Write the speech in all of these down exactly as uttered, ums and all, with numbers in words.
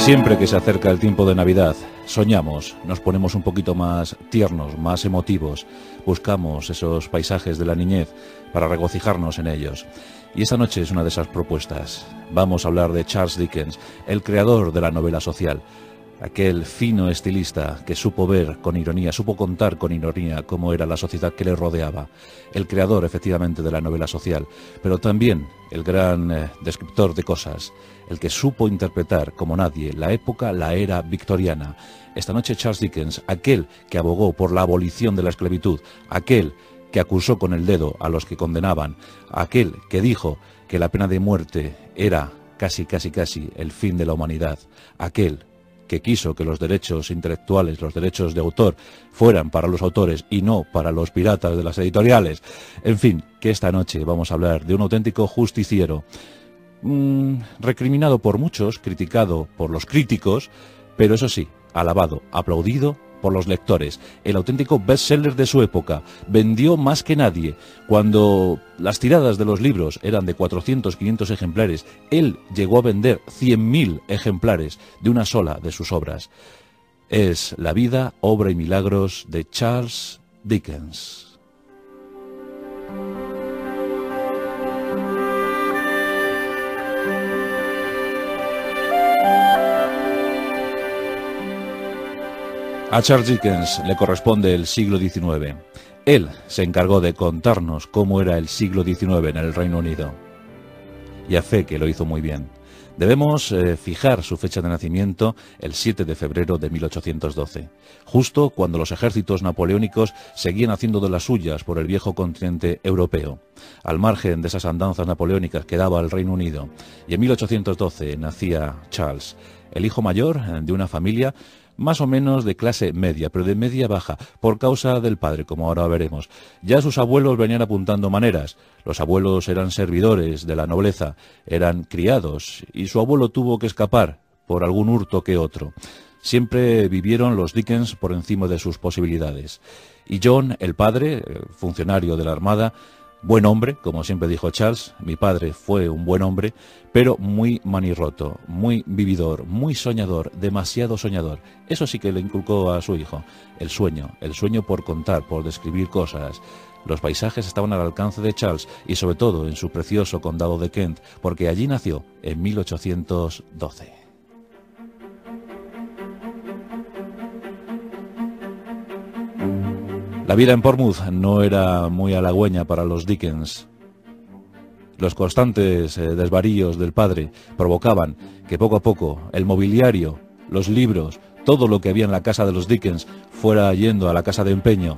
Siempre que se acerca el tiempo de Navidad, soñamos, nos ponemos un poquito más tiernos, más emotivos, buscamos esos paisajes de la niñez para regocijarnos en ellos. Y esta noche es una de esas propuestas. Vamos a hablar de Charles Dickens, el creador de la novela social, aquel fino estilista que supo ver con ironía, supo contar con ironía cómo era la sociedad que le rodeaba, el creador efectivamente de la novela social, pero también el gran eh, descriptor de cosas, el que supo interpretar como nadie la época, la era victoriana. Esta noche Charles Dickens, aquel que abogó por la abolición de la esclavitud, aquel que acusó con el dedo a los que condenaban, aquel que dijo que la pena de muerte era casi, casi, casi el fin de la humanidad, aquel que quiso que los derechos intelectuales, los derechos de autor, fueran para los autores y no para los piratas de las editoriales. En fin, que esta noche vamos a hablar de un auténtico justiciero, mmm, recriminado por muchos, criticado por los críticos, pero eso sí, alabado, aplaudido por los lectores, el auténtico bestseller de su época. Vendió más que nadie. Cuando las tiradas de los libros eran de cuatrocientos, quinientos ejemplares, él llegó a vender cien mil ejemplares de una sola de sus obras. Es la vida, obra y milagros de Charles Dickens. A Charles Dickens le corresponde el siglo diecinueve. Él se encargó de contarnos cómo era el siglo diecinueve en el Reino Unido. Y a fe que lo hizo muy bien. Debemos eh, fijar su fecha de nacimiento el siete de febrero de mil ochocientos doce, justo cuando los ejércitos napoleónicos seguían haciendo de las suyas por el viejo continente europeo, al margen de esas andanzas napoleónicas que daba el Reino Unido. Y en mil ochocientos doce nacía Charles, el hijo mayor de una familia más o menos de clase media, pero de media baja, por causa del padre, como ahora veremos. Ya sus abuelos venían apuntando maneras. Los abuelos eran servidores de la nobleza, eran criados, y su abuelo tuvo que escapar por algún hurto que otro. Siempre vivieron los Dickens por encima de sus posibilidades. Y John, el padre, funcionario de la Armada, buen hombre, como siempre dijo Charles, mi padre fue un buen hombre, pero muy manirroto, muy vividor, muy soñador, demasiado soñador. Eso sí que le inculcó a su hijo, el sueño, el sueño por contar, por describir cosas. Los paisajes estaban al alcance de Charles y sobre todo en su precioso condado de Kent, porque allí nació en mil ochocientos doce. La vida en Portsmouth no era muy halagüeña para los Dickens. Los constantes eh, desvaríos del padre provocaban que poco a poco el mobiliario, los libros, todo lo que había en la casa de los Dickens fuera yendo a la casa de empeño.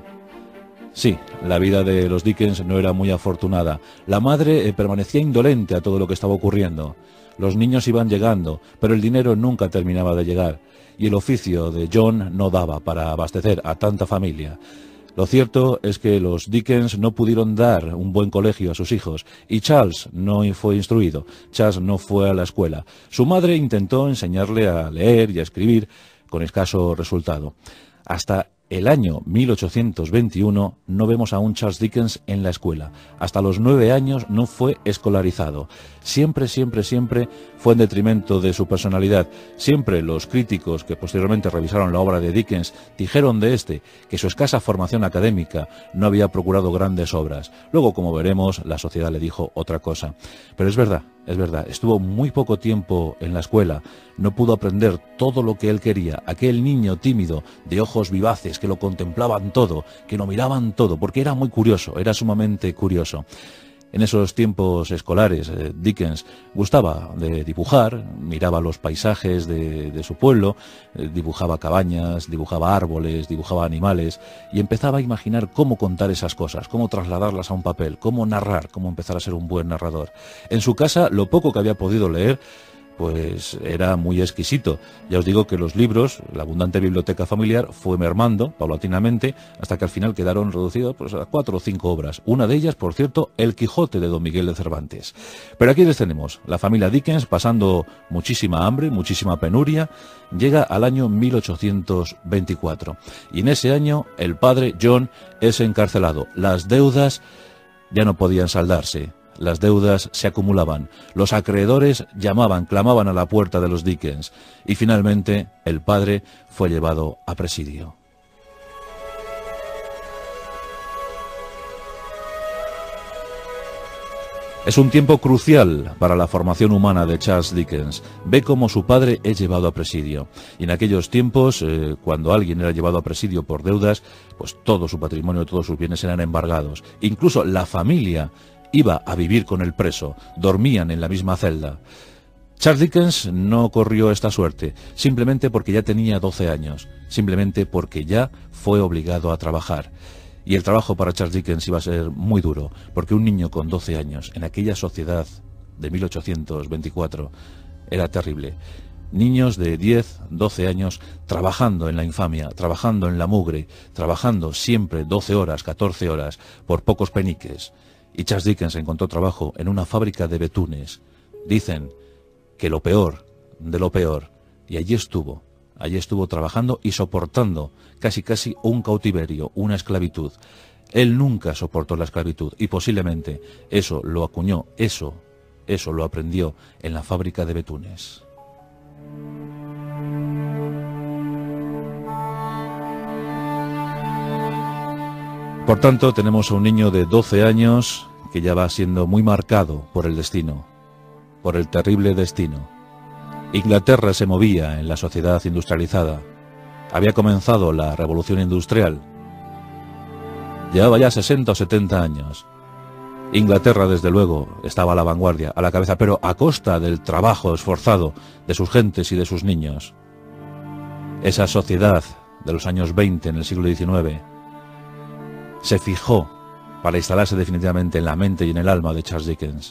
Sí, la vida de los Dickens no era muy afortunada. La madre eh, permanecía indolente a todo lo que estaba ocurriendo. Los niños iban llegando, pero el dinero nunca terminaba de llegar. Y el oficio de John no daba para abastecer a tanta familia. Lo cierto es que los Dickens no pudieron dar un buen colegio a sus hijos y Charles no fue instruido, Charles no fue a la escuela. Su madre intentó enseñarle a leer y a escribir con escaso resultado. Hasta el año mil ochocientos veintiuno no vemos a un Charles Dickens en la escuela. Hasta los nueve años no fue escolarizado. Siempre, siempre, siempre fue en detrimento de su personalidad. Siempre los críticos que posteriormente revisaron la obra de Dickens dijeron de este que su escasa formación académica no había procurado grandes obras. Luego, como veremos, la sociedad le dijo otra cosa. Pero es verdad, es verdad, estuvo muy poco tiempo en la escuela. No pudo aprender todo lo que él quería. Aquel niño tímido, de ojos vivaces, que lo contemplaban todo, que lo miraban todo, porque era muy curioso, era sumamente curioso. En esos tiempos escolares, eh, Dickens gustaba de dibujar, miraba los paisajes de, de su pueblo, eh, dibujaba cabañas, dibujaba árboles, dibujaba animales, y empezaba a imaginar cómo contar esas cosas, cómo trasladarlas a un papel, cómo narrar, cómo empezar a ser un buen narrador. En su casa, lo poco que había podido leer, pues era muy exquisito. Ya os digo que los libros, la abundante biblioteca familiar, fue mermando paulatinamente hasta que al final quedaron reducidos pues, a cuatro o cinco obras. Una de ellas, por cierto, El Quijote de Don Miguel de Cervantes. Pero aquí les tenemos, la familia Dickens pasando muchísima hambre, muchísima penuria, llega al año mil ochocientos veinticuatro. Y en ese año el padre John es encarcelado. Las deudas ya no podían saldarse. las deudas se acumulaban, los acreedores llamaban, clamaban a la puerta de los Dickens y finalmente el padre fue llevado a presidio. Es un tiempo crucial para la formación humana de Charles Dickens. Ve cómo su padre es llevado a presidio. Y en aquellos tiempos, eh, cuando alguien era llevado a presidio por deudas, pues todo su patrimonio, todos sus bienes eran embargados. Incluso la familia iba a vivir con el preso, dormían en la misma celda. Charles Dickens no corrió esta suerte, simplemente porque ya tenía doce años, simplemente porque ya fue obligado a trabajar. Y el trabajo para Charles Dickens iba a ser muy duro, porque un niño con doce años, en aquella sociedad de mil ochocientos veinticuatro, era terrible. Niños de diez, doce años trabajando en la infamia, trabajando en la mugre, trabajando siempre doce horas, catorce horas, por pocos peniques. Y Charles Dickens encontró trabajo en una fábrica de betunes. Dicen que lo peor de lo peor, y allí estuvo. Allí estuvo trabajando y soportando casi casi un cautiverio, una esclavitud. Él nunca soportó la esclavitud y posiblemente eso lo acuñó, eso, eso lo aprendió en la fábrica de betunes. Por tanto, tenemos a un niño de doce años que ya va siendo muy marcado por el destino, por el terrible destino. Inglaterra se movía en la sociedad industrializada. Había comenzado la revolución industrial. Llevaba ya sesenta o setenta años. Inglaterra, desde luego, estaba a la vanguardia, a la cabeza, pero a costa del trabajo esforzado de sus gentes y de sus niños. Esa sociedad de los años veinte en el siglo diecinueve se fijó para instalarse definitivamente en la mente y en el alma de Charles Dickens.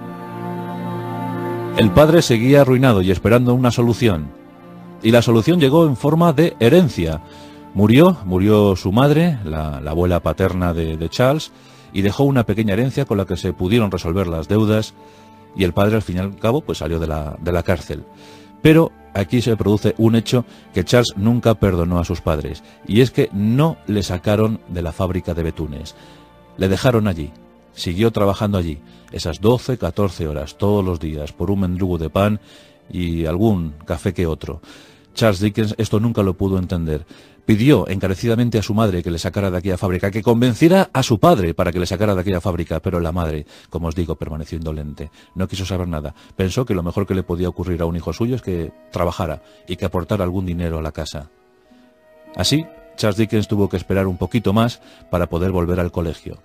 El padre seguía arruinado y esperando una solución. Y la solución llegó en forma de herencia. Murió, murió su madre, la, la abuela paterna de, de Charles, y dejó una pequeña herencia con la que se pudieron resolver las deudas, y el padre al fin y al cabo pues salió de la, de la cárcel. Pero aquí se produce un hecho que Charles nunca perdonó a sus padres, y es que no le sacaron de la fábrica de betunes. Le dejaron allí. Siguió trabajando allí, esas doce, catorce horas, todos los días, por un mendrugo de pan y algún café que otro. Charles Dickens esto nunca lo pudo entender. Pidió encarecidamente a su madre que le sacara de aquella fábrica, que convenciera a su padre para que le sacara de aquella fábrica, pero la madre, como os digo, permaneció indolente. No quiso saber nada. Pensó que lo mejor que le podía ocurrir a un hijo suyo es que trabajara y que aportara algún dinero a la casa. Así, Charles Dickens tuvo que esperar un poquito más para poder volver al colegio.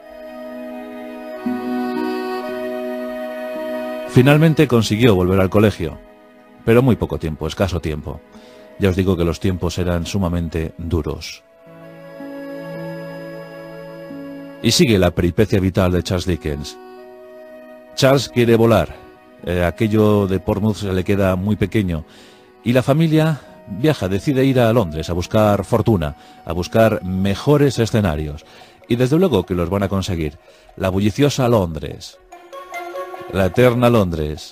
Finalmente consiguió volver al colegio, pero muy poco tiempo, escaso tiempo. Ya os digo que los tiempos eran sumamente duros. Y sigue la peripecia vital de Charles Dickens. Charles quiere volar, eh, aquello de Portsmouth se le queda muy pequeño, y la familia viaja, decide ir a Londres a buscar fortuna, a buscar mejores escenarios. Y desde luego que los van a conseguir. La bulliciosa Londres. La eterna Londres,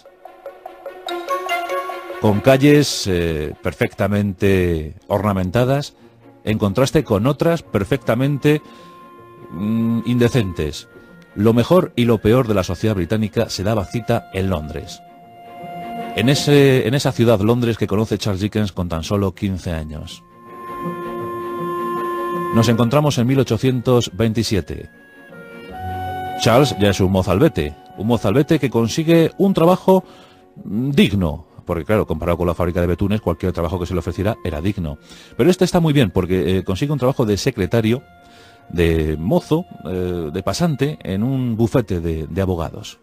con calles eh, perfectamente ornamentadas, en contraste con otras perfectamente mm, indecentes. Lo mejor y lo peor de la sociedad británica se daba cita en Londres. En, ese, en esa ciudad, Londres, que conoce Charles Dickens con tan solo quince años. Nos encontramos en mil ochocientos veintisiete. Charles ya es un mozalbete. Un mozalbete que consigue un trabajo digno, porque claro, comparado con la fábrica de betunes, cualquier trabajo que se le ofreciera era digno. Pero este está muy bien, porque eh, consigue un trabajo de secretario, de mozo, eh, de pasante, en un bufete de, de abogados.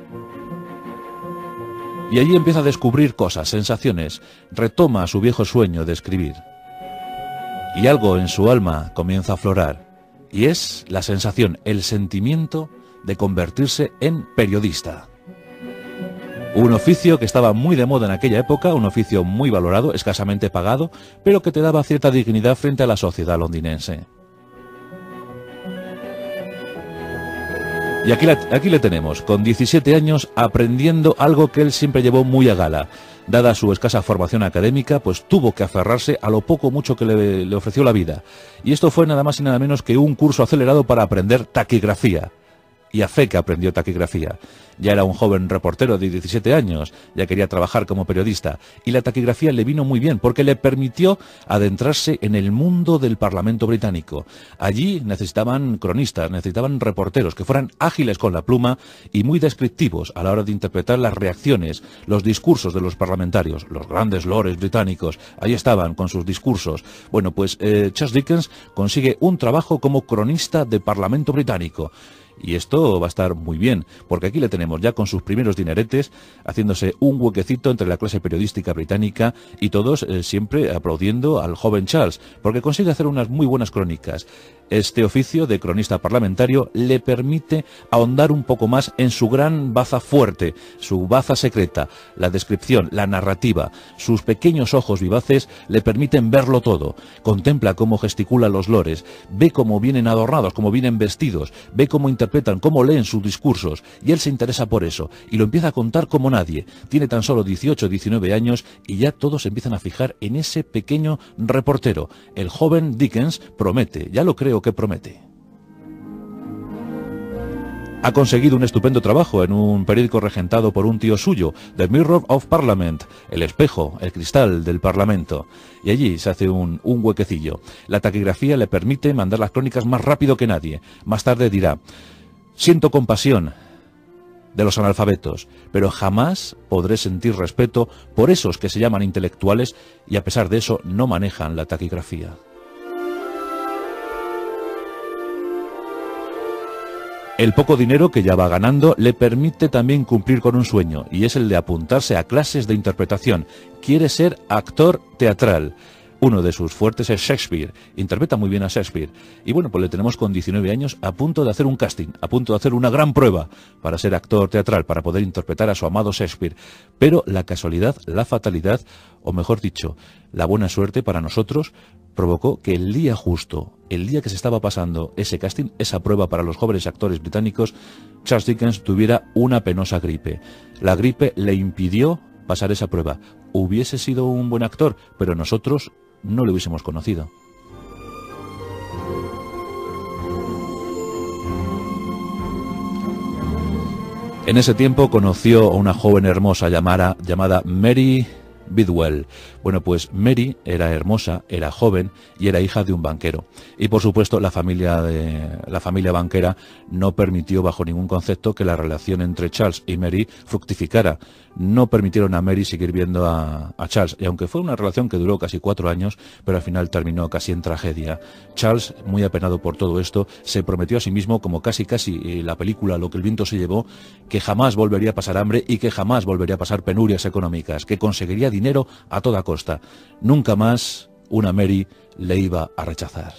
Y allí empieza a descubrir cosas, sensaciones, retoma su viejo sueño de escribir. Y algo en su alma comienza a aflorar, y es la sensación, el sentimiento de convertirse en periodista. Un oficio que estaba muy de moda en aquella época, un oficio muy valorado, escasamente pagado, pero que te daba cierta dignidad frente a la sociedad londinense. Y aquí, la, aquí le tenemos, con diecisiete años, aprendiendo algo que él siempre llevó muy a gala. Dada su escasa formación académica, pues tuvo que aferrarse a lo poco o mucho que le, le ofreció la vida. Y esto fue nada más y nada menos que un curso acelerado para aprender taquigrafía. Y a fe que aprendió taquigrafía. Ya era un joven reportero de diecisiete años, ya quería trabajar como periodista, y la taquigrafía le vino muy bien porque le permitió adentrarse en el mundo del Parlamento británico. Allí necesitaban cronistas, necesitaban reporteros que fueran ágiles con la pluma y muy descriptivos a la hora de interpretar las reacciones, los discursos de los parlamentarios, los grandes lores británicos. Ahí estaban con sus discursos. Bueno, pues eh, Charles Dickens consigue un trabajo como cronista de Parlamento británico. Y esto va a estar muy bien, porque aquí le tenemos ya con sus primeros dineretes, haciéndose un huequecito entre la clase periodística británica y todos eh, siempre aplaudiendo al joven Charles, porque consigue hacer unas muy buenas crónicas. Este oficio de cronista parlamentario le permite ahondar un poco más en su gran baza fuerte, su baza secreta, la descripción, la narrativa. Sus pequeños ojos vivaces le permiten verlo todo. Contempla cómo gesticulan los lores, ve cómo vienen adornados, cómo vienen vestidos, ve cómo interpretan, cómo leen sus discursos, y él se interesa por eso, y lo empieza a contar como nadie. Tiene tan solo dieciocho, diecinueve años, y ya todos se empiezan a fijar en ese pequeño reportero. El joven Dickens promete, ya lo creo que promete. Ha conseguido un estupendo trabajo en un periódico regentado por un tío suyo, The Mirror of Parliament, el espejo, el cristal del Parlamento. Y allí se hace un, un huequecillo. La taquigrafía le permite mandar las crónicas más rápido que nadie. Más tarde dirá: siento compasión de los analfabetos, pero jamás podré sentir respeto por esos que se llaman intelectuales y a pesar de eso no manejan la taquigrafía. El poco dinero que ya va ganando le permite también cumplir con un sueño, y es el de apuntarse a clases de interpretación. Quiere ser actor teatral. Uno de sus fuertes es Shakespeare, interpreta muy bien a Shakespeare. Y bueno, pues le tenemos con diecinueve años a punto de hacer un casting, a punto de hacer una gran prueba para ser actor teatral, para poder interpretar a su amado Shakespeare. Pero la casualidad, la fatalidad, o mejor dicho, la buena suerte para nosotros, provocó que el día justo, el día que se estaba pasando ese casting, esa prueba para los jóvenes actores británicos, Charles Dickens tuviera una penosa gripe. La gripe le impidió pasar esa prueba. Hubiese sido un buen actor, pero nosotros no le hubiésemos conocido. En ese tiempo conoció a una joven hermosa llamada, llamada Mary Bidwell. Bueno, pues Mary era hermosa, era joven y era hija de un banquero. Y por supuesto la familia, de, la familia banquera no permitió bajo ningún concepto que la relación entre Charles y Mary fructificara. No permitieron a Mary seguir viendo a, a Charles, y aunque fue una relación que duró casi cuatro años, pero al final terminó casi en tragedia. Charles, muy apenado por todo esto, se prometió a sí mismo, como casi casi la película Lo que el viento se llevó, que jamás volvería a pasar hambre y que jamás volvería a pasar penurias económicas, que conseguiría dinero a toda costa. Nunca más una Mary le iba a rechazar.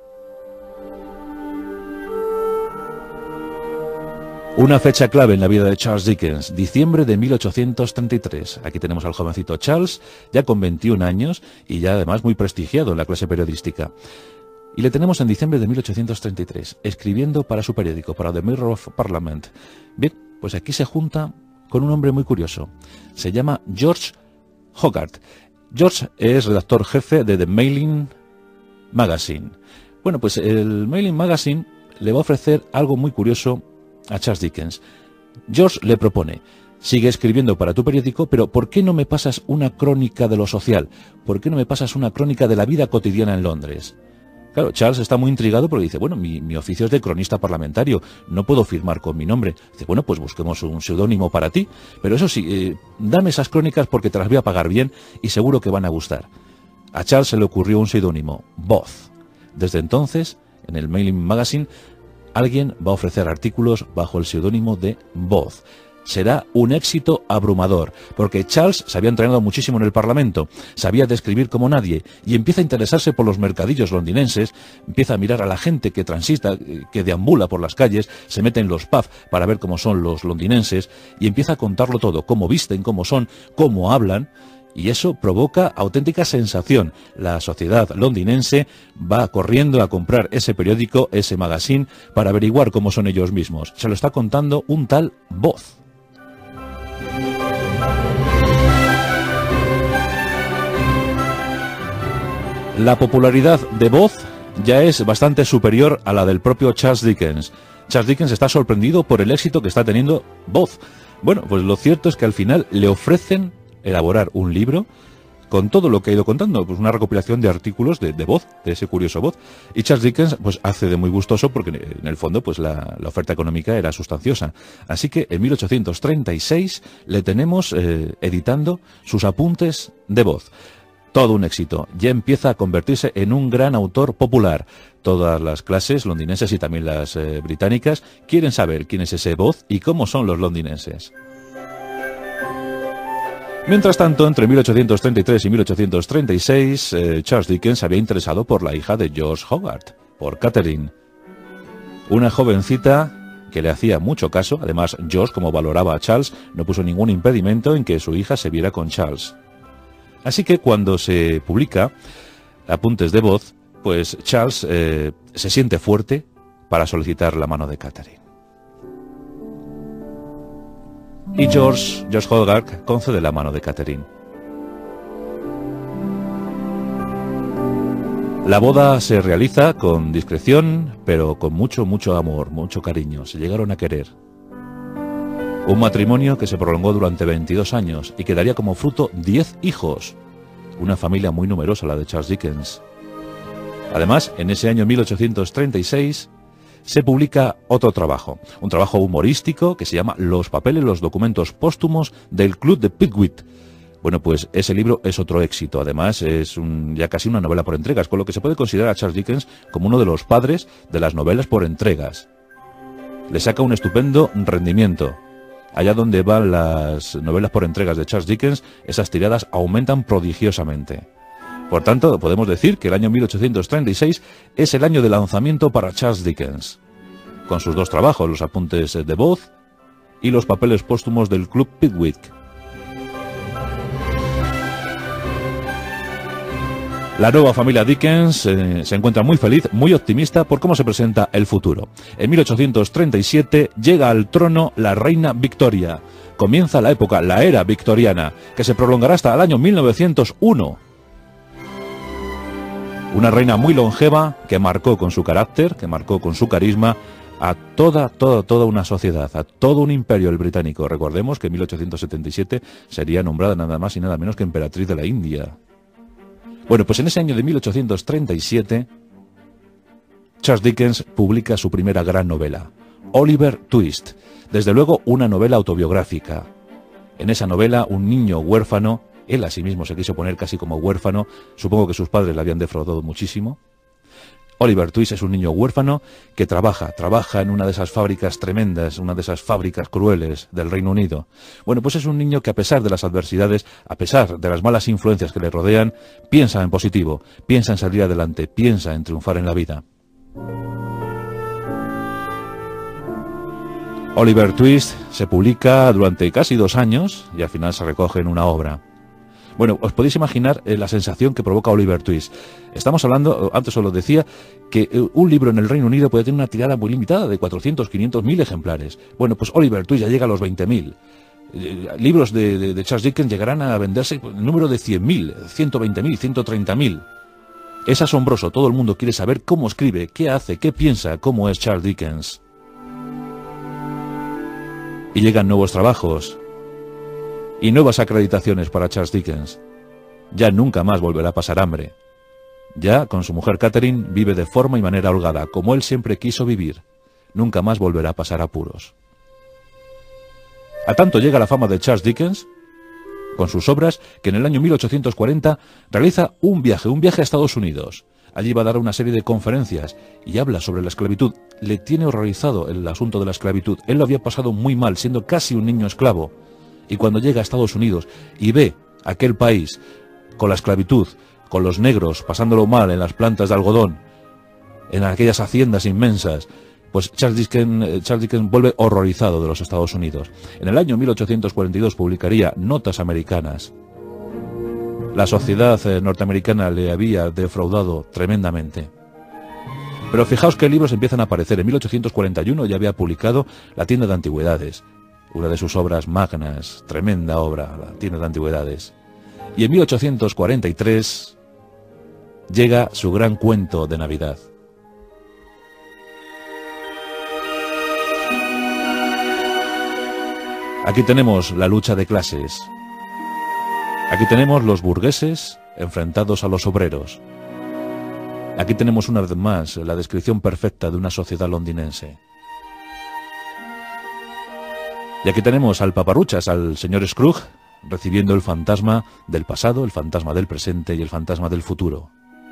Una fecha clave en la vida de Charles Dickens, diciembre de mil ochocientos treinta y tres. Aquí tenemos al jovencito Charles, ya con veintiún años y ya además muy prestigiado en la clase periodística. Y le tenemos en diciembre de mil ochocientos treinta y tres, escribiendo para su periódico, para The Mirror of Parliament. Bien, pues aquí se junta con un hombre muy curioso. Se llama George Hogarth. George es redactor jefe de The Mailing Magazine. Bueno, pues el Mailing Magazine le va a ofrecer algo muy curioso a Charles Dickens. George le propone: sigue escribiendo para tu periódico, pero ¿por qué no me pasas una crónica de lo social? ¿Por qué no me pasas una crónica de la vida cotidiana en Londres? Claro, Charles está muy intrigado porque dice, bueno, mi, mi oficio es de cronista parlamentario, no puedo firmar con mi nombre. Dice, bueno, pues busquemos un seudónimo para ti, pero eso sí, eh, dame esas crónicas porque te las voy a pagar bien y seguro que van a gustar. A Charles se le ocurrió un seudónimo, Booth. Desde entonces, en el Mailing Magazine, alguien va a ofrecer artículos bajo el seudónimo de Booth. Será un éxito abrumador, porque Charles se había entrenado muchísimo en el Parlamento, sabía describir como nadie, y empieza a interesarse por los mercadillos londinenses, empieza a mirar a la gente que transita, que deambula por las calles, se mete en los pubs para ver cómo son los londinenses, y empieza a contarlo todo, cómo visten, cómo son, cómo hablan, y eso provoca auténtica sensación. La sociedad londinense va corriendo a comprar ese periódico, ese magazine, para averiguar cómo son ellos mismos. Se lo está contando un tal Booth. La popularidad de Booth ya es bastante superior a la del propio Charles Dickens. Charles Dickens está sorprendido por el éxito que está teniendo Boz. Bueno, pues lo cierto es que al final le ofrecen elaborar un libro con todo lo que ha ido contando, pues una recopilación de artículos de, de Boz, de ese curioso Boz. Y Charles Dickens pues hace de muy gustoso porque en el fondo pues la, la oferta económica era sustanciosa. Así que en mil ochocientos treinta y seis le tenemos eh, editando sus apuntes de Boz. Todo un éxito. Ya empieza a convertirse en un gran autor popular. Todas las clases londinenses y también las eh, británicas quieren saber quién es ese Boz y cómo son los londinenses. Mientras tanto, entre mil ochocientos treinta y tres y mil ochocientos treinta y seis, eh, Charles Dickens se había interesado por la hija de George Hogarth, por Catherine. Una jovencita que le hacía mucho caso. Además, George, como valoraba a Charles, no puso ningún impedimento en que su hija se viera con Charles. Así que cuando se publica Apuntes de Boz, pues Charles eh, se siente fuerte para solicitar la mano de Catherine. Y George, George Hogarth concede la mano de Catherine. La boda se realiza con discreción, pero con mucho, mucho amor, mucho cariño. Se llegaron a querer. Un matrimonio que se prolongó durante veintidós años y que daría como fruto diez hijos. Una familia muy numerosa, la de Charles Dickens. Además, en ese año mil ochocientos treinta y seis se publica otro trabajo, un trabajo humorístico que se llama Los papeles, los documentos póstumos del Club de Pickwick. Bueno, pues ese libro es otro éxito. Además, es un, ya casi una novela por entregas, con lo que se puede considerar a Charles Dickens como uno de los padres de las novelas por entregas. Le saca un estupendo rendimiento. Allá donde van las novelas por entregas de Charles Dickens, esas tiradas aumentan prodigiosamente. Por tanto, podemos decir que el año mil ochocientos treinta y seis es el año de lanzamiento para Charles Dickens, con sus dos trabajos, Los apuntes de Boz y Los papeles póstumos del Club Pickwick. La nueva familia Dickens eh, se encuentra muy feliz, muy optimista por cómo se presenta el futuro. En mil ochocientos treinta y siete llega al trono la reina Victoria. Comienza la época, la era victoriana, que se prolongará hasta el año mil novecientos uno. Una reina muy longeva que marcó con su carácter, que marcó con su carisma a toda, toda, toda una sociedad, a todo un imperio el británico. Recordemos que en mil ochocientos setenta y siete sería nombrada nada más y nada menos que emperatriz de la India. Bueno, pues en ese año de mil ochocientos treinta y siete, Charles Dickens publica su primera gran novela, Oliver Twist. Desde luego una novela autobiográfica. En esa novela, un niño huérfano, él a sí mismo se quiso poner casi como huérfano, supongo que sus padres le habían defraudado muchísimo. Oliver Twist es un niño huérfano que trabaja, trabaja en una de esas fábricas tremendas, una de esas fábricas crueles del Reino Unido. Bueno, pues es un niño que a pesar de las adversidades, a pesar de las malas influencias que le rodean, piensa en positivo, piensa en salir adelante, piensa en triunfar en la vida. Oliver Twist se publica durante casi dos años y al final se recoge en una obra. Bueno, os podéis imaginar eh, la sensación que provoca Oliver Twist. Estamos hablando, antes os lo decía, que eh, un libro en el Reino Unido puede tener una tirada muy limitada de cuatrocientos, quinientos, mil ejemplares. Bueno, pues Oliver Twist ya llega a los veinte mil. Eh, libros de, de, de Charles Dickens llegarán a venderse el número de cien mil, ciento veinte mil, ciento treinta mil. Es asombroso, todo el mundo quiere saber cómo escribe, qué hace, qué piensa, cómo es Charles Dickens. Y llegan nuevos trabajos y nuevas acreditaciones para Charles Dickens. Ya nunca más volverá a pasar hambre. Ya, con su mujer Catherine, vive de forma y manera holgada, como él siempre quiso vivir. Nunca más volverá a pasar apuros. A tanto llega la fama de Charles Dickens, con sus obras, que en el año mil ochocientos cuarenta realiza un viaje, un viaje a Estados Unidos. Allí va a dar una serie de conferencias y habla sobre la esclavitud. Le tiene horrorizado el asunto de la esclavitud. Él lo había pasado muy mal, siendo casi un niño esclavo. Y cuando llega a Estados Unidos y ve aquel país con la esclavitud, con los negros pasándolo mal en las plantas de algodón, en aquellas haciendas inmensas, pues Charles Dickens, Charles Dickens vuelve horrorizado de los Estados Unidos. En el año mil ochocientos cuarenta y dos publicaría Notas Americanas. La sociedad norteamericana le había defraudado tremendamente. Pero fijaos qué libros empiezan a aparecer. En mil ochocientos cuarenta y uno ya había publicado La tienda de antigüedades, una de sus obras magnas, tremenda obra, La tienda de antigüedades. Y en mil ochocientos cuarenta y tres llega su gran cuento de Navidad. Aquí tenemos la lucha de clases. Aquí tenemos los burgueses enfrentados a los obreros. Aquí tenemos una vez más la descripción perfecta de una sociedad londinense. Y aquí tenemos al paparruchas, al señor Scrooge, recibiendo el fantasma del pasado, el fantasma del presente y el fantasma del futuro.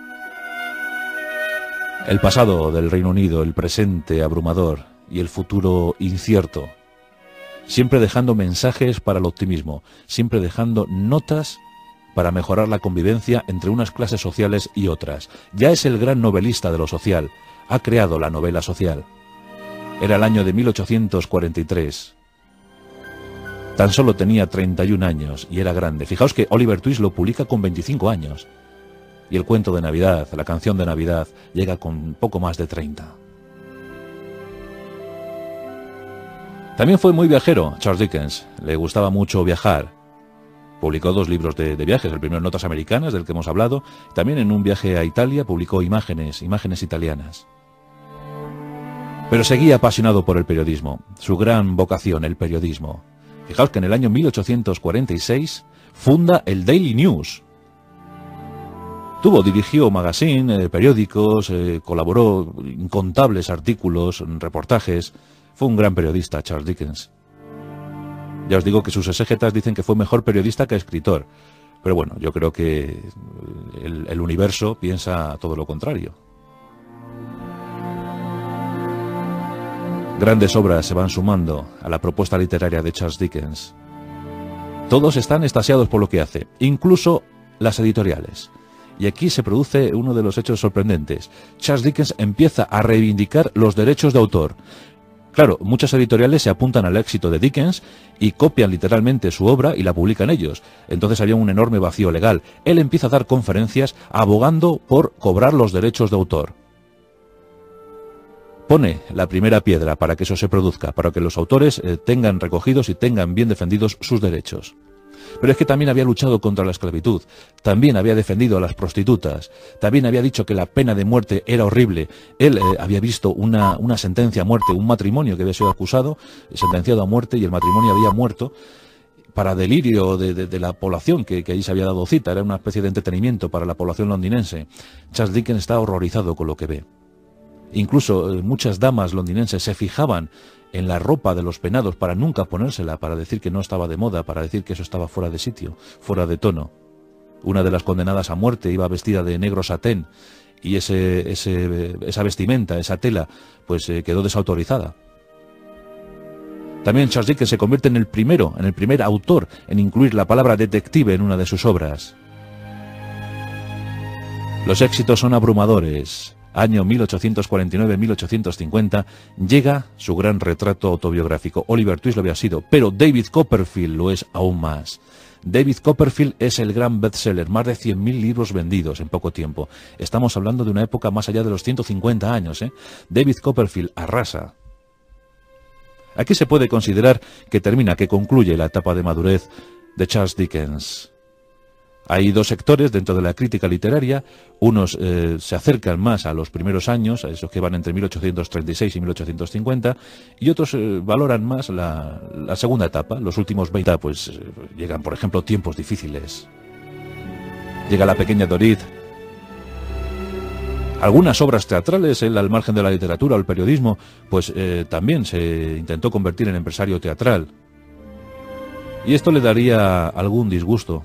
El pasado del Reino Unido, el presente abrumador y el futuro incierto. Siempre dejando mensajes para el optimismo, siempre dejando notas para mejorar la convivencia entre unas clases sociales y otras. Ya es el gran novelista de lo social, ha creado la novela social. Era el año de mil ochocientos cuarenta y tres. Tan solo tenía treinta y un años y era grande. Fijaos que Oliver Twist lo publica con veinticinco años. Y el cuento de Navidad, la canción de Navidad, llega con poco más de treinta. También fue muy viajero Charles Dickens, le gustaba mucho viajar. Publicó dos libros de, de viajes, el primero Notas Americanas, del que hemos hablado, también en un viaje a Italia publicó imágenes, imágenes italianas. Pero seguía apasionado por el periodismo, su gran vocación, el periodismo. Fijaos que en el año mil ochocientos cuarenta y seis funda el Daily News. Tuvo, dirigió magazine, eh, periódicos, eh, colaboró incontables artículos, reportajes. Fue un gran periodista, Charles Dickens. Ya os digo que sus exégetas dicen que fue mejor periodista que escritor. Pero bueno, yo creo que el, el universo piensa todo lo contrario. Grandes obras se van sumando a la propuesta literaria de Charles Dickens. Todos están extasiados por lo que hace, incluso las editoriales. Y aquí se produce uno de los hechos sorprendentes. Charles Dickens empieza a reivindicar los derechos de autor. Claro, muchas editoriales se apuntan al éxito de Dickens y copian literalmente su obra y la publican ellos. Entonces había un enorme vacío legal. Él empieza a dar conferencias abogando por cobrar los derechos de autor. Pone la primera piedra para que eso se produzca, para que los autores eh, tengan recogidos y tengan bien defendidos sus derechos. Pero es que también había luchado contra la esclavitud, también había defendido a las prostitutas, también había dicho que la pena de muerte era horrible. Él eh, había visto una, una sentencia a muerte, un matrimonio que había sido acusado, sentenciado a muerte, y el matrimonio había muerto para delirio de, de, de la población que, que allí se había dado cita. Era una especie de entretenimiento para la población londinense. Charles Dickens está horrorizado con lo que ve. Incluso eh, muchas damas londinenses se fijaban en la ropa de los penados para nunca ponérsela, para decir que no estaba de moda, para decir que eso estaba fuera de sitio, fuera de tono. Una de las condenadas a muerte iba vestida de negro satén y ese, ese, esa vestimenta, esa tela, pues eh, quedó desautorizada. También Charles Dickens se convierte en el primero, en el primer autor en incluir la palabra detective en una de sus obras. Los éxitos son abrumadores. Año mil ochocientos cuarenta y nueve a mil ochocientos cincuenta, llega su gran retrato autobiográfico. Oliver Twist lo había sido, pero David Copperfield lo es aún más. David Copperfield es el gran bestseller, más de cien mil libros vendidos en poco tiempo. Estamos hablando de una época más allá de los ciento cincuenta años, ¿eh? David Copperfield arrasa. Aquí se puede considerar que termina, que concluye la etapa de madurez de Charles Dickens. Hay dos sectores dentro de la crítica literaria. Unos eh, se acercan más a los primeros años, a esos que van entre mil ochocientos treinta y seis y mil ochocientos cincuenta, y otros eh, valoran más la, la segunda etapa. Los últimos veinte, pues eh, llegan, por ejemplo, tiempos difíciles. Llega La pequeña Dorrit. Algunas obras teatrales, él al margen de la literatura o el periodismo, pues eh, también se intentó convertir en empresario teatral. Y esto le daría algún disgusto.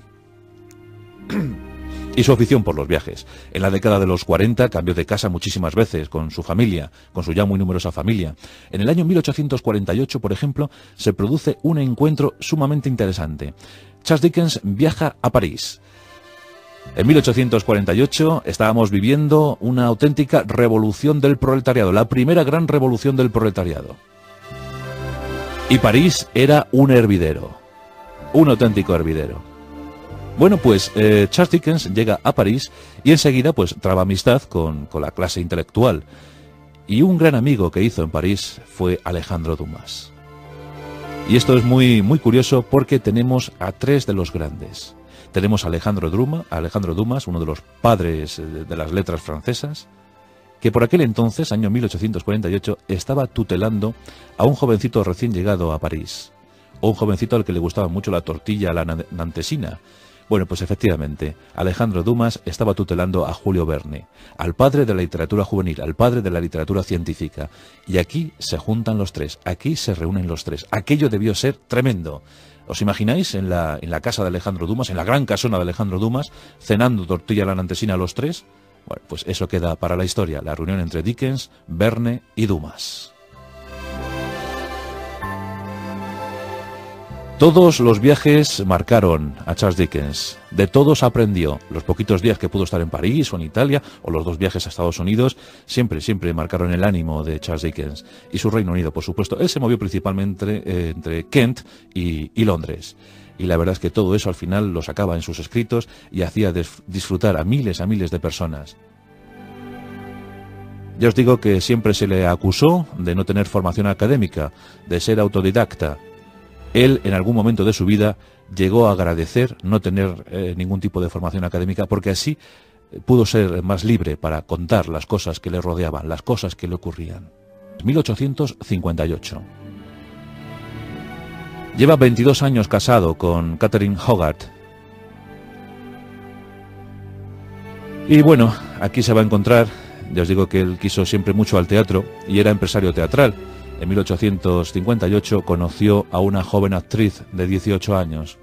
Y su afición por los viajes. En la década de los cuarenta cambió de casa muchísimas veces con su familia, con su ya muy numerosa familia. En el año mil ochocientos cuarenta y ocho, por ejemplo, se produce un encuentro sumamente interesante. Charles Dickens viaja a París. En mil ochocientos cuarenta y ocho estábamos viviendo una auténtica revolución del proletariado, la primera gran revolución del proletariado. Y París era un hervidero, un auténtico hervidero. Bueno, pues eh, Charles Dickens llega a París y enseguida pues traba amistad con, con la clase intelectual. Y un gran amigo que hizo en París fue Alejandro Dumas. Y esto es muy, muy curioso porque tenemos a tres de los grandes. Tenemos a Alejandro Dumas, Alejandro Dumas, uno de los padres de, de las letras francesas, que por aquel entonces, año mil ochocientos cuarenta y ocho, estaba tutelando a un jovencito recién llegado a París. o un jovencito al que le gustaba mucho la tortilla a la nantesina. Bueno, pues efectivamente, Alejandro Dumas estaba tutelando a Julio Verne, al padre de la literatura juvenil, al padre de la literatura científica. Y aquí se juntan los tres, aquí se reúnen los tres. Aquello debió ser tremendo. ¿Os imagináis en la, en la casa de Alejandro Dumas, en la gran casona de Alejandro Dumas, cenando tortilla a la nantesina los tres? Bueno, pues eso queda para la historia, la reunión entre Dickens, Verne y Dumas. Todos los viajes marcaron a Charles Dickens, de todos aprendió. Los poquitos días que pudo estar en París o en Italia, o los dos viajes a Estados Unidos, siempre, siempre marcaron el ánimo de Charles Dickens. Y su Reino Unido, por supuesto. Él se movió principalmente eh, entre Kent y, y Londres. Y la verdad es que todo eso al final lo sacaba en sus escritos y hacía disfrutar a miles, a miles de personas. Ya os digo que siempre se le acusó de no tener formación académica, de ser autodidacta. Él, en algún momento de su vida, llegó a agradecer no tener eh, ningún tipo de formación académica, porque así pudo ser más libre para contar las cosas que le rodeaban, las cosas que le ocurrían. mil ochocientos cincuenta y ocho. Lleva veintidós años casado con Catherine Hogarth. Y bueno, aquí se va a encontrar, ya os digo que él quiso siempre mucho al teatro y era empresario teatral. En mil ochocientos cincuenta y ocho conoció a una joven actriz de dieciocho años.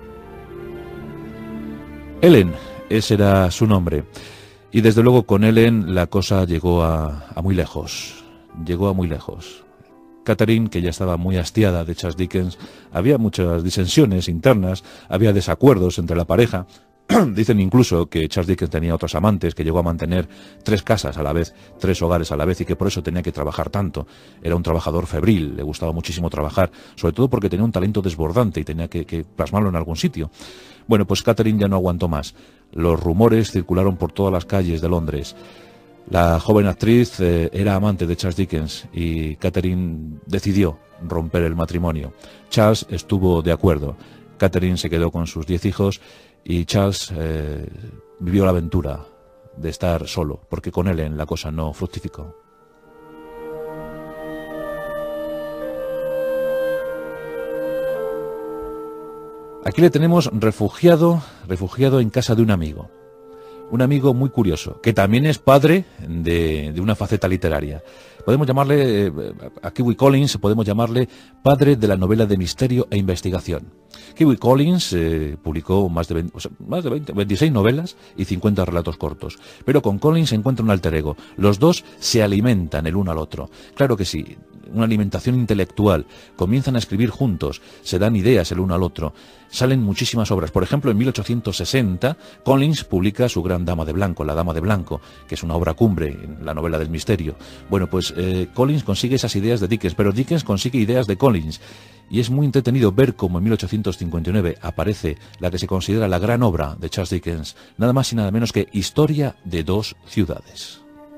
Ellen, ese era su nombre. Y desde luego con Ellen la cosa llegó a, a muy lejos. Llegó a muy lejos. Catherine, que ya estaba muy hastiada de Charles Dickens, había muchas disensiones internas, había desacuerdos entre la pareja. Dicen incluso que Charles Dickens tenía otros amantes, que llegó a mantener tres casas a la vez, tres hogares a la vez, y que por eso tenía que trabajar tanto. Era un trabajador febril, le gustaba muchísimo trabajar, sobre todo porque tenía un talento desbordante y tenía que, que plasmarlo en algún sitio. Bueno, pues Catherine ya no aguantó más. Los rumores circularon por todas las calles de Londres. La joven actriz eh, era amante de Charles Dickens y Catherine decidió romper el matrimonio. Charles estuvo de acuerdo. Catherine se quedó con sus diez hijos y Charles eh, vivió la aventura de estar solo, porque con Ellen la cosa no fructificó. Aquí le tenemos refugiado, refugiado en casa de un amigo. Un amigo muy curioso, que también es padre de, de una faceta literaria. Podemos llamarle, eh, a Kiwi Collins, podemos llamarle padre de la novela de misterio e investigación. Kiwi Collins eh, publicó más de, veinte, o sea, más de veinte, veintiséis novelas y cincuenta relatos cortos. Pero con Collins se encuentra un alter ego. Los dos se alimentan el uno al otro. Claro que sí, una alimentación intelectual. Comienzan a escribir juntos, se dan ideas el uno al otro. Salen muchísimas obras. Por ejemplo, en mil ochocientos sesenta, Collins publica su gran Dama de Blanco, La Dama de Blanco, que es una obra cumbre en la novela del misterio. Bueno, pues eh, Collins consigue esas ideas de Dickens, pero Dickens consigue ideas de Collins. Y es muy entretenido ver cómo en mil ochocientos cincuenta y nueve aparece la que se considera la gran obra de Charles Dickens, nada más y nada menos que Historia de dos ciudades.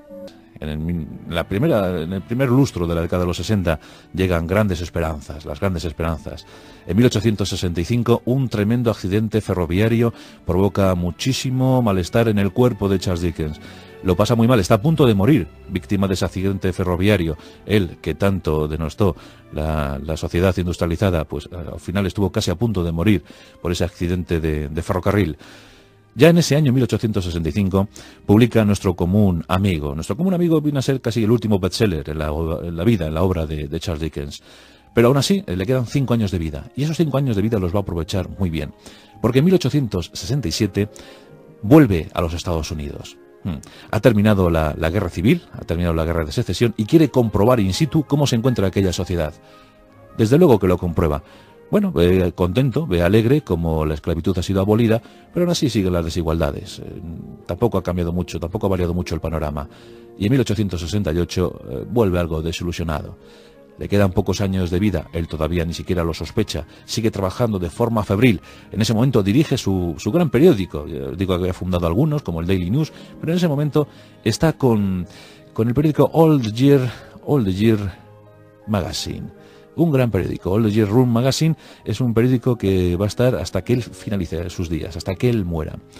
En el, la primera, en el primer lustro de la década de los sesenta llegan grandes esperanzas, las grandes esperanzas. En mil ochocientos sesenta y cinco, un tremendo accidente ferroviario provoca muchísimo malestar en el cuerpo de Charles Dickens. Lo pasa muy mal, está a punto de morir, víctima de ese accidente ferroviario. Él, que tanto denostó la, la sociedad industrializada, pues al final estuvo casi a punto de morir por ese accidente de, de ferrocarril. Ya en ese año, mil ochocientos sesenta y cinco, publica Nuestro común amigo. Nuestro común amigo vino a ser casi el último bestseller en la, en la vida, en la obra de, de Charles Dickens. Pero aún así, le quedan cinco años de vida. Y esos cinco años de vida los va a aprovechar muy bien. Porque en mil ochocientos sesenta y siete vuelve a los Estados Unidos. Hmm. Ha terminado la, la guerra civil, ha terminado la guerra de secesión y quiere comprobar in situ cómo se encuentra aquella sociedad. Desde luego que lo comprueba. Bueno, ve contento, ve alegre como la esclavitud ha sido abolida, pero aún así siguen las desigualdades. Eh, tampoco ha cambiado mucho, tampoco ha variado mucho el panorama. Y en mil ochocientos sesenta y ocho eh, vuelve algo desilusionado. Le quedan pocos años de vida, él todavía ni siquiera lo sospecha, sigue trabajando de forma febril. En ese momento dirige su, su gran periódico, Yo digo que había fundado algunos, como el Daily News, pero en ese momento está con, con el periódico All the Year, All the Year Magazine. Un gran periódico. All the Year Round Magazine es un periódico que va a estar hasta que él finalice sus días, hasta que él muera.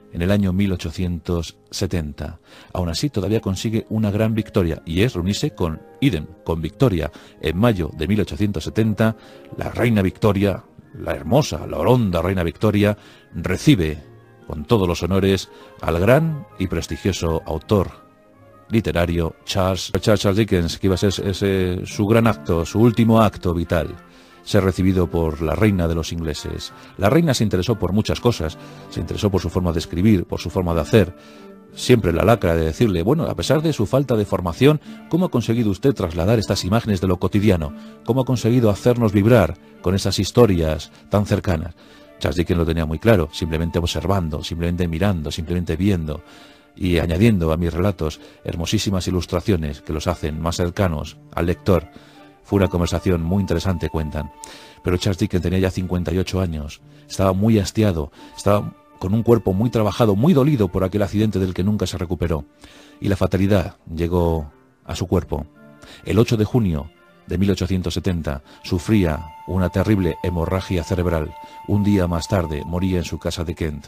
en el año mil ochocientos setenta. Aún así, todavía consigue una gran victoria, y es reunirse con idem, con Victoria. En mayo de mil ochocientos setenta, la reina Victoria, la hermosa, la oronda reina Victoria, recibe con todos los honores al gran y prestigioso autor literario Charles, Charles Dickens, que iba a ser ese, su gran acto, su último acto vital, ser recibido por la reina de los ingleses. La reina se interesó por muchas cosas, se interesó por su forma de escribir, por su forma de hacer. Siempre la lacra de decirle, bueno, a pesar de su falta de formación, ¿cómo ha conseguido usted trasladar estas imágenes de lo cotidiano? ¿Cómo ha conseguido hacernos vibrar con esas historias tan cercanas? Charles Dickens lo tenía muy claro, simplemente observando, simplemente mirando, simplemente viendo y añadiendo a mis relatos hermosísimas ilustraciones que los hacen más cercanos al lector. Fue una conversación muy interesante, cuentan. Pero Charles Dickens tenía ya cincuenta y ocho años, estaba muy hastiado, estaba con un cuerpo muy trabajado, muy dolido por aquel accidente del que nunca se recuperó. Y la fatalidad llegó a su cuerpo. El ocho de junio de mil ochocientos setenta sufría una terrible hemorragia cerebral. Un día más tarde moría en su casa de Kent.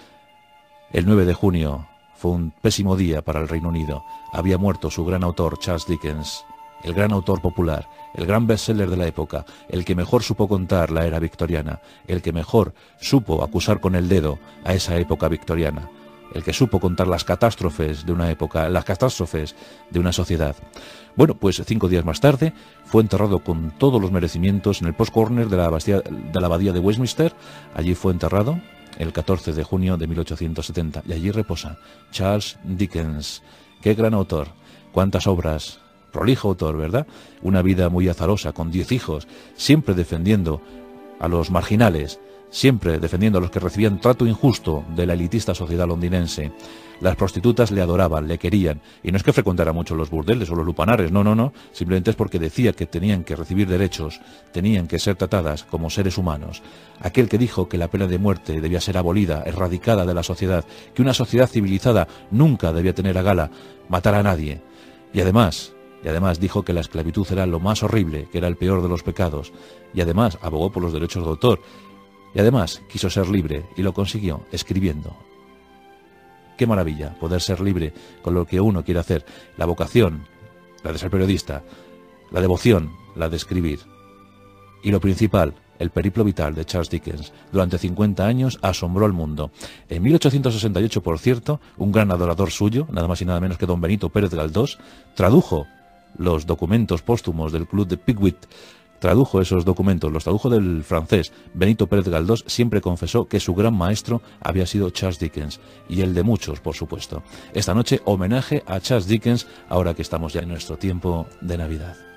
El nueve de junio fue un pésimo día para el Reino Unido. Había muerto su gran autor, Charles Dickens, el gran autor popular, el gran bestseller de la época, el que mejor supo contar la era victoriana, el que mejor supo acusar con el dedo a esa época victoriana, el que supo contar las catástrofes de una época, las catástrofes de una sociedad. Bueno, pues cinco días más tarde fue enterrado con todos los merecimientos en el Post Corner de la, Bastilla, de la Abadía de Westminster. Allí fue enterrado el catorce de junio de mil ochocientos setenta, y allí reposa Charles Dickens. Qué gran autor, cuántas obras, prolijo autor, ¿verdad? Una vida muy azarosa, con diez hijos, siempre defendiendo a los marginales, siempre defendiendo a los que recibían trato injusto de la elitista sociedad londinense. Las prostitutas le adoraban, le querían, y no es que frecuentara mucho los burdeles o los lupanares, no, no, no, simplemente es porque decía que tenían que recibir derechos, tenían que ser tratadas como seres humanos. Aquel que dijo que la pena de muerte debía ser abolida, erradicada de la sociedad, que una sociedad civilizada nunca debía tener a gala matar a nadie, y además... Y además dijo que la esclavitud era lo más horrible, que era el peor de los pecados, y además abogó por los derechos de autor, y además quiso ser libre, y lo consiguió, escribiendo. Qué maravilla poder ser libre con lo que uno quiere hacer, la vocación, la de ser periodista, la devoción, la de escribir. Y lo principal, el periplo vital de Charles Dickens, durante cincuenta años asombró al mundo. En mil ochocientos sesenta y ocho, por cierto, un gran adorador suyo, nada más y nada menos que don Benito Pérez Galdós, tradujo los documentos póstumos del Club de Pickwick, tradujo esos documentos, los tradujo del francés. Benito Pérez Galdós siempre confesó que su gran maestro había sido Charles Dickens, y el de muchos, por supuesto. Esta noche, homenaje a Charles Dickens, ahora que estamos ya en nuestro tiempo de Navidad.